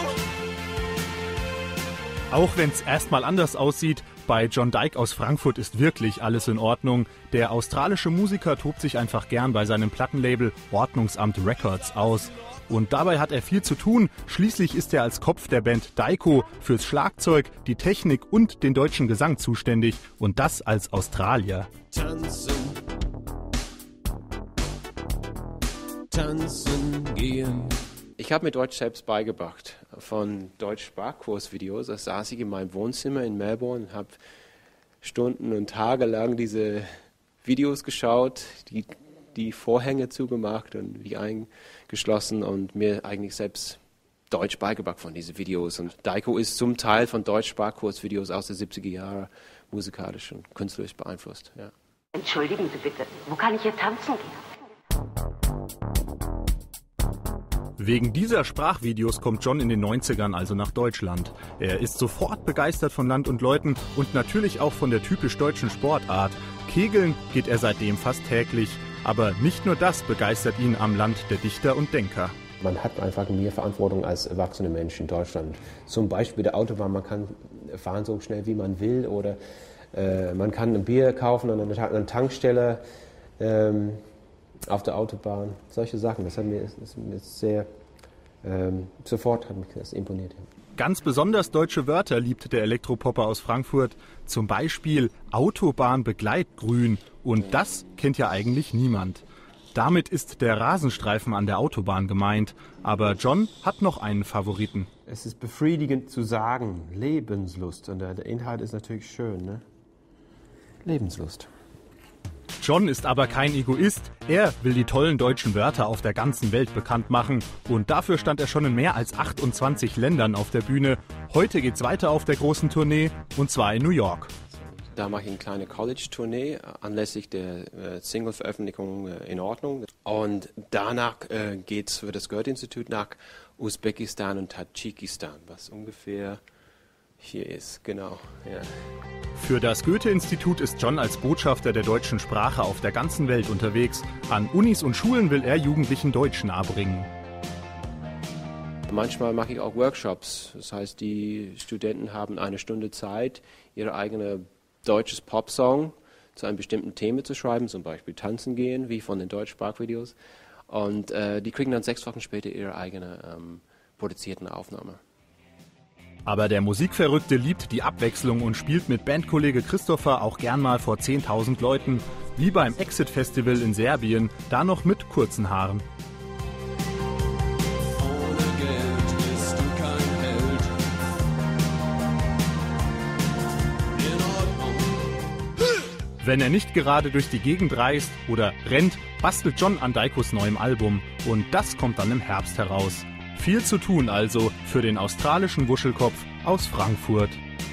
Auch wenn es erstmal anders aussieht, bei John Dyke aus Frankfurt ist wirklich alles in Ordnung. Der australische Musiker tobt sich einfach gern bei seinem Plattenlabel Ordnungsamt Records aus. Und dabei hat er viel zu tun. Schließlich ist er als Kopf der Band DYKO fürs Schlagzeug, die Technik und den deutschen Gesang zuständig. Und das als Australier. Tanzen gehen. Ich habe mir Deutsch selbst beigebracht. Von Deutsch-Sprachkursvideos. Da saß ich in meinem Wohnzimmer in Melbourne und habe Stunden und Tage lang diese Videos geschaut, die Vorhänge zugemacht und wie eingeschlossen und mir eigentlich selbst Deutsch beigebracht von diesen Videos. Und DYKO ist zum Teil von Deutsch-Sprachkursvideos aus den 70er Jahren musikalisch und künstlerisch beeinflusst. Ja. Entschuldigen Sie bitte, wo kann ich hier tanzen gehen? Wegen dieser Sprachvideos kommt John in den 90ern also nach Deutschland. Er ist sofort begeistert von Land und Leuten und natürlich auch von der typisch deutschen Sportart. Kegeln geht er seitdem fast täglich. Aber nicht nur das begeistert ihn am Land der Dichter und Denker. Man hat einfach mehr Verantwortung als erwachsene Menschen in Deutschland. Zum Beispiel der Autobahn, man kann fahren so schnell wie man will oder man kann ein Bier kaufen an einer Tankstelle auf der Autobahn. Solche Sachen, das hat mir sehr, sofort hat mich das imponiert. Ganz besonders deutsche Wörter liebt der Elektropopper aus Frankfurt. Zum Beispiel Autobahn begleitgrün. Und das kennt ja eigentlich niemand. Damit ist der Rasenstreifen an der Autobahn gemeint. Aber John hat noch einen Favoriten. Es ist befriedigend zu sagen, Lebenslust. Und der Inhalt ist natürlich schön, ne? Lebenslust. John ist aber kein Egoist. Er will die tollen deutschen Wörter auf der ganzen Welt bekannt machen. Und dafür stand er schon in mehr als 28 Ländern auf der Bühne. Heute geht's weiter auf der großen Tournee, und zwar in New York. Da mache ich eine kleine College-Tournee anlässlich der Single-Veröffentlichung in Ordnung. Und danach geht's für das Goethe-Institut nach Usbekistan und Tadschikistan, was ungefähr hier ist, genau. Ja. Für das Goethe-Institut ist John als Botschafter der deutschen Sprache auf der ganzen Welt unterwegs. An Unis und Schulen will er Jugendlichen Deutsch nahebringen. Manchmal mache ich auch Workshops. Das heißt, die Studenten haben eine Stunde Zeit, ihre eigene deutsches Popsong zu einem bestimmten Thema zu schreiben, zum Beispiel Tanzen gehen, wie von den Deutsch-Sprachvideos. Und die kriegen dann 6 Wochen später ihre eigene produzierten Aufnahme. Aber der Musikverrückte liebt die Abwechslung und spielt mit Bandkollege Christofer auch gern mal vor 10.000 Leuten, wie beim Exit-Festival in Serbien, da noch mit kurzen Haaren. Ohne Geld bist du kein Held. In Ordnung. Wenn er nicht gerade durch die Gegend reist oder rennt, bastelt John an DYKOs neuem Album. Und das kommt dann im Herbst heraus. Viel zu tun also für den australischen Wuschelkopf aus Frankfurt.